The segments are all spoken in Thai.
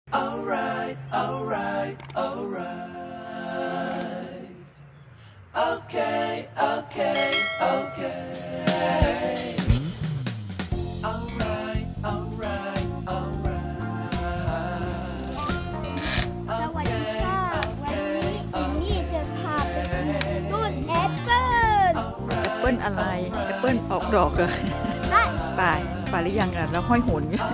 Alright, alright, alright. Okay, okay, okay. Alright, alright, alright. สวัสดีค่ะวันนี้จะพาไปดูต้นแอปเปิ้ลแอปเปิ้ลอะไรแอปเปิ้ลออกดอกเหรอได้ป่ายหรือยังอ่ะแล้วห้อยโหนอยู่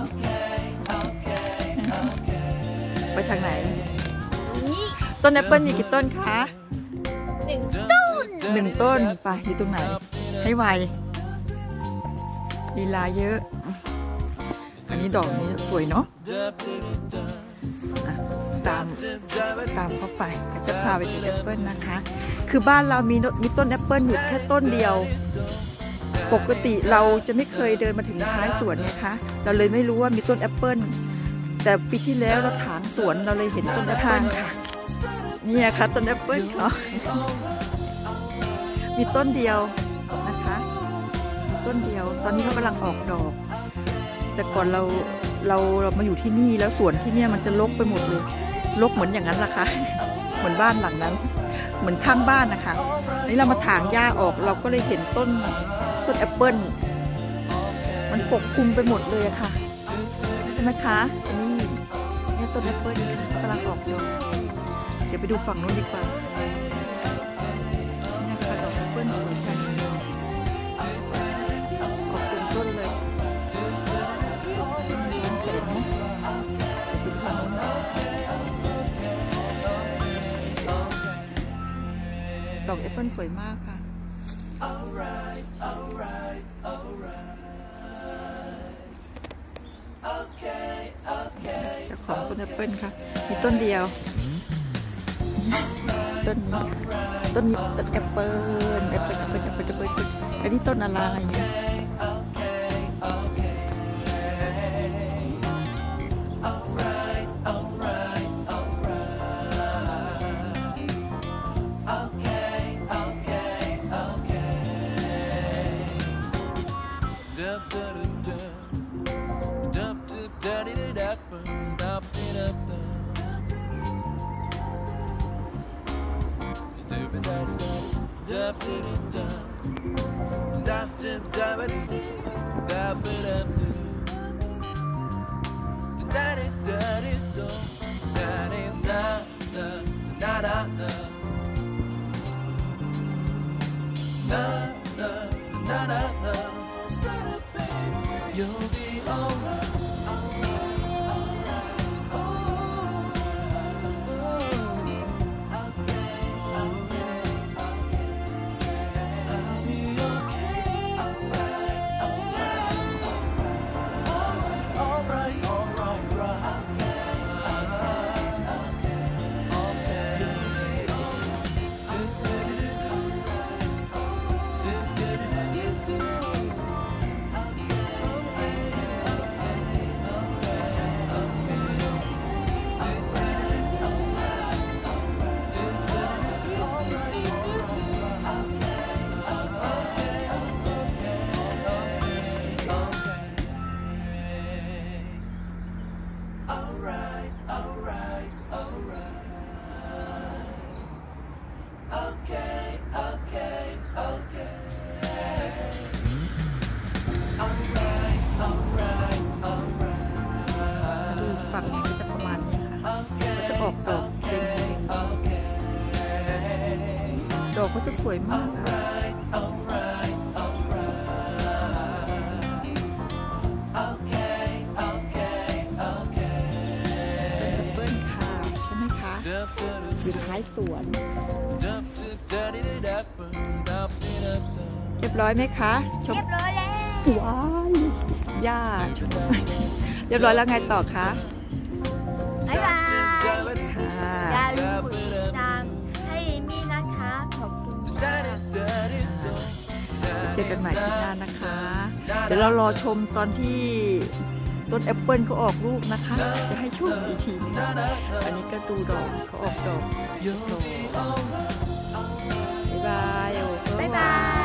ไปทางไหนนี่ต้นแอปเปิ้ลมีกี่ต้นคะ 1 ต้น 1 ต้นไปอยู่ตรงไหนให้ไวลีลาเยอะอันนี้ดอกนี้สวยเนาะตามเข้าไปจะพาไปดูแอปเปิ้ลนะคะ คือบ้านเรามีต้นแอปเปิ้ลอยู่แค่ต้นเดียวปกติเราจะไม่เคยเดินมาถึงท้ายสวนไงคะเราเลยไม่รู้ว่ามีต้นแอปเปิ้ลแต่ปีที่แล้วเราถางสวนเราเลยเห็นต้นแอปเปิ้ลค่ะนี่ค่ะต้นแอปเปิ้ลเขามีต้นเดียวนะคะต้นเดียวตอนนี้เขากำลังออกดอกแต่ก่อนเรามาอยู่ที่นี่แล้วสวนที่เนี่ยมันจะรกไปหมดเลยรกเหมือนอย่างนั้นล่ะค่ะเหมือนบ้านหลังนั้นเหมือนข้างบ้านนะคะนี่เรามาถางหญ้าออกเราก็เลยเห็นต้นแอปเปิ้ลมันปกคลุมไปหมดเลยค่ะใช่ไหมคะนี่ต้นแอปเปิ้ลกำลังออกดอกเดี๋ยวไปดูฝั่งนู้นดีกว่านี่ค่ะดอกแอปเปิ้ลสวยจังออกเต็มต้นเลยเสร็จไหมเดี๋ยวไปดูฝั่งนู้นดอกแอปเปิ้ลสวยมากค่ะ Alright, alright, alright. Okay, okay. เจ้าของต้นแอปเปิ้ลค่ะมีต้นเดียวต้นนี้ต้นแอปเปิ้ลอันนี้ต้นอะไรเนี่ย You'll be alright. ฝั่งนี้ก็จะประมาณนี้ค่ะก็จะออกดอกเต็มดอกเขาจะสวยมากค่ะเป็นแอปเปิ้ลค่ะใช่ไหมคะอยู่ท้ายสวนเรียบร้อยไหมคะชมเรียบร้อยแล้วว้ายหญ้าชมเรียบร้อยแล้วไงต่อคะบ๊ายบายค่ะอย่าลืมกดติดตามให้มี่นะคะขอบคุณค่ะเจอกันใหม่ที่หน้านะคะ เดี๋ยวเรารอชมตอนที่ต้นแอปเปิลเขาออกลูกนะคะจะให้ชมอีกทีนึงอันนี้ก็ดูดอกเขาออกดอกบ๊ายบายบ๊ายบาย